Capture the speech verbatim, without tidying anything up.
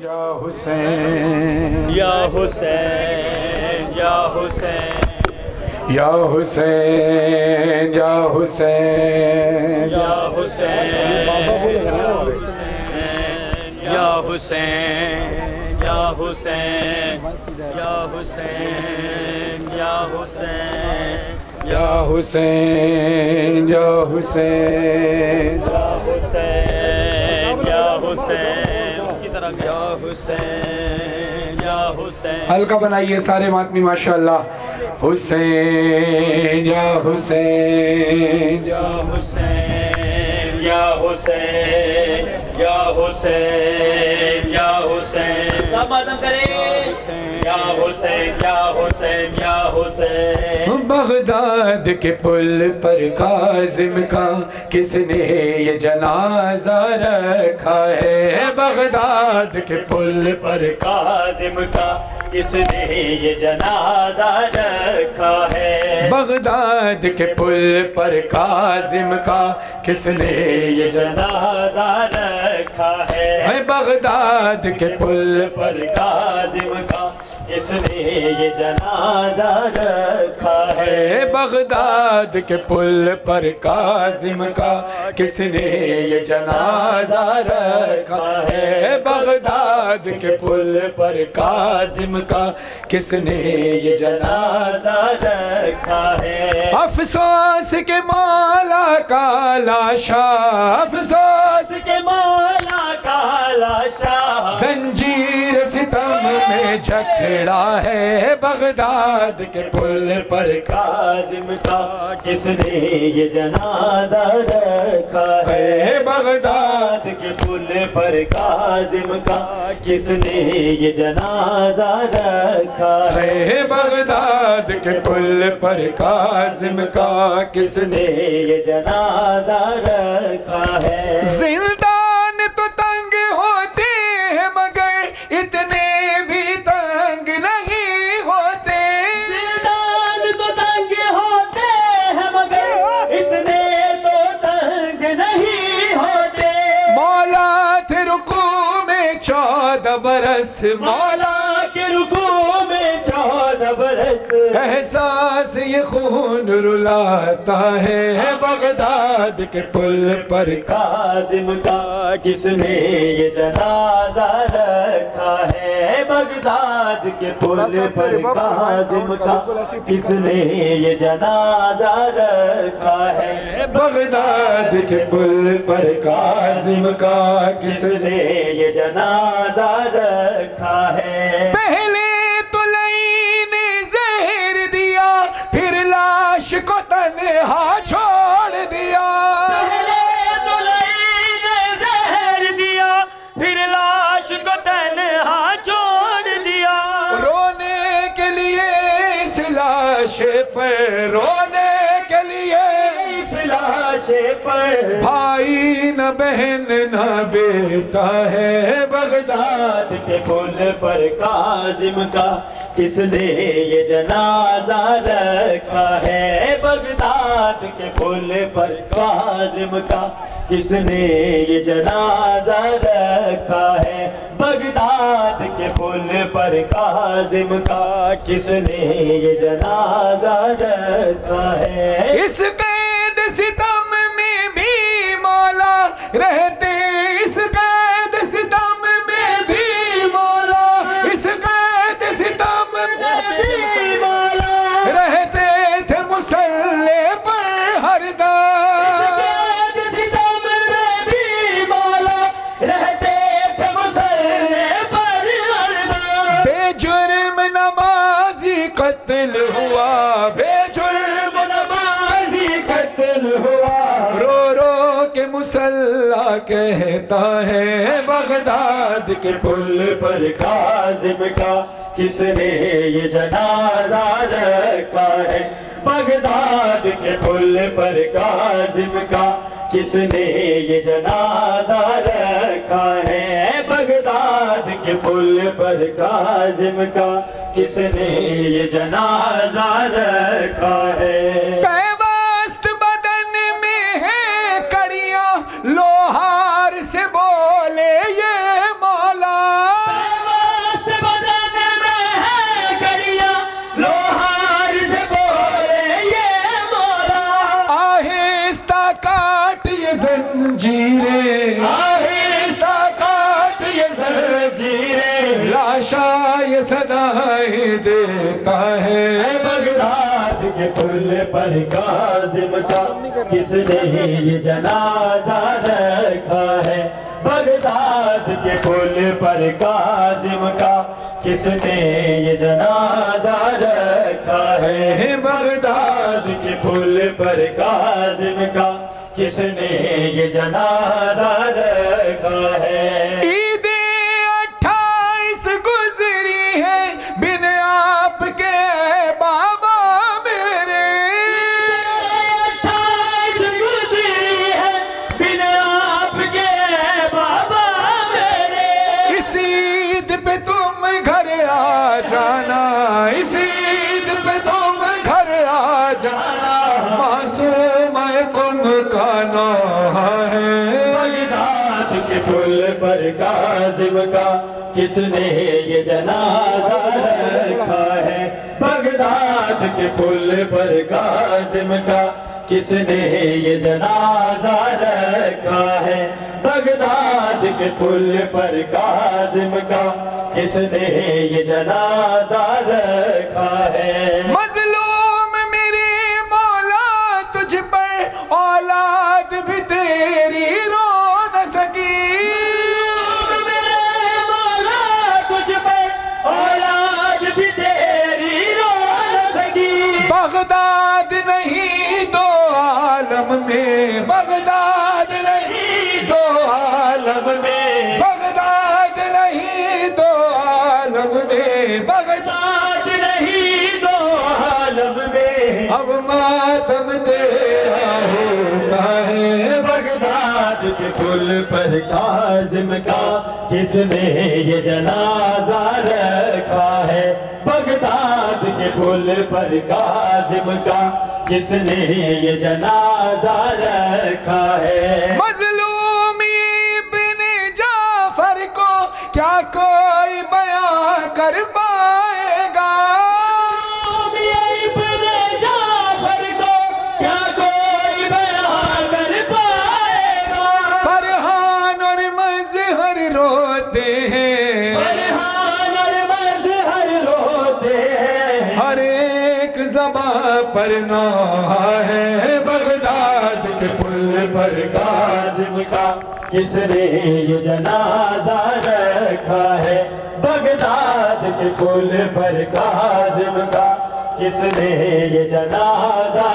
یا حسین یا حسین یا حسین یا حسین یا حسین یا حسین یا حسین یا حسین یا حسین یا حسین یا حسین یا حسین یا حسین یا حسین اس کی طرح یا حسین یا حسین ہلکا بنائیے سارے ماتمی ماشاءاللہ حسین یا حسین یا حسین یا حسین یا حسین یا حسین سب آدم کریں یا حسین یا حسین یا حسین بغداد کے پل پر کاظم کا کس نے یہ جنازہ رکھا ہے بغداد کے پل پر کاظم کا کس نے یہ جنازہ رکھا ہے بغداد کے پل پر کاظم کا کس نے یہ جنازہ رکھا ہے بغداد کے پل پر کاظم کا کس نے یہ جنازہ رکھا ہے بغداد کے پل پر کاظم کا کس نے یہ جنازہ رکھا ہے بغداد کے پل پر کاظم کا کس نے یہ جنازہ رکھا ہے افسوس کے مولا کا لاشا افسوس کے مولا کا لاشا زنجیر ستم میں جکڑا ہے بغداد کے پل پر کاظم کا کس نے یہ جنازہ رکھا ہے بغداد کے پل پر کاظم کا کس نے یہ جنازہ رکھا ہے بغداد کے پل پر کاظم کا کس نے یہ جنازہ رکھا ہے زندان تو تنگ ہوتے ہیں مگر اتنے بھی تنگ نہیں ہوتے زندان تو تنگ ہوتے ہیں مگر اتنے تو تنگ نہیں ہوتے مولا تھے رکوع میں چودہ برس مولا کے رکوع میں چودہ برس احساس یہ خون رلاتا ہے بغداد کے پل پر کاظم کا کس نے یہ جنازہ رکھا ہے بغداد کے پل پر کاظم کا کس نے یہ جنازہ رکھا ہے بغداد کے پل پر کاظم کا کس نے یہ جنازہ رکھا ہے پہلے تو لعین زہر دیا پھر لاش کو تنہا چھوڑ دیا پہلے تو لعین زہر دیا پھر لاش کو تنہا چھوڑ دیا رونے کے لیے اس لاش پر رونے کے لیے اس لاش پر بھائی نہ بہن نہ بیٹا ہے بغداد کے پل پر کاظم کا کس نے یہ جنازہ رکھا ہے بغداد کے پل پر کاظم کا کس نے یہ جنازہ رکھا ہے بغداد کے پل پر کاظم کا کس نے یہ جنازہ رکھا ہے اس قید ستم میں بھی مولا رہتے اس قید ستم میں بھی مولا اس قید ستم میں بھی مولا رہتے تھے مسلح پر ہر دم قید ستم میں بھی مولا رہتے تھے مسلح پر ہر دم بے جرم نمازی قتل ہوا بے جرم نمازی قتل ہوا رو رو کے مسلح کہتا ہے بغداد کے پل پر کاظم کا کس نے یہ جنازہ رکھا ہے بغداد کے پل پر کاظم کا کس نے یہ جنازہ رکھا ہے بغداد کے پل پر کاظم کا کس نے یہ جنازہ رکھا ہے پیوست بدن میں ہے کڑیاں لوہار سے بولے یہ مولا زنجیریں لاشا یہ صدائیں دیتا ہے بغداد کے پل پر کاظم کا کس نے یہ جنازہ رکھا ہے بغداد کے پل پر کاظم کا کس نے یہ جنازہ رکھا ہے بغداد کے پل پر کاظم کا کس نے یہ جنازہ رکھا ہے عید اٹھائیس گزری ہے بن آپ کے بابا میرے اٹھائیس گزری ہے بن آپ کے بابا میرے اس عید پہ تم گھر آ جانا اس عید پہ تم گھر آ جانا معصوم کن کا نوحہ ہے بغداد کے پل پر کاظم کا کس نے یہ جنازہ رکھا ہے بغداد کے پل پر کاظم کا کس نے یہ جنازہ رکھا ہے بغداد کے پل پر کاظم کا کس نے یہ جنازہ رکھا ہے مظلوم میری مولا تجھ پر اولاد بھی تیری رو نہ سکی میرے مولا تجھ پر اولاد بھی تیری رو نہ سکی بغداد نہیں دو عالم میں بغداد نہیں دو عالم میں بغداد نہیں دو عالم میں بغداد نہیں دو عالم میں اب ماتم تیرا ہوتا ہے بغداد کے پل پر کاظم کا کس نے یہ جنازہ رکھا ہے بغداد کے پل پر کاظم کا کس نے یہ جنازہ رکھا ہے مظلومی ابن جعفر کو کیا کوئی بیان کر پائے گا ابن جعفر کو کیا کوئی بیان کر پائے گا فرحان اور مظہر روتے ہیں فرحان اور مظہر روتے ہیں ہر ایک زباں پر نوحہ ہے بغداد کے پل پر کاظم کا کس نے یہ جنازہ رکھا ہے بغداد کے پل پر کاظم کا کس نے یہ جنازہ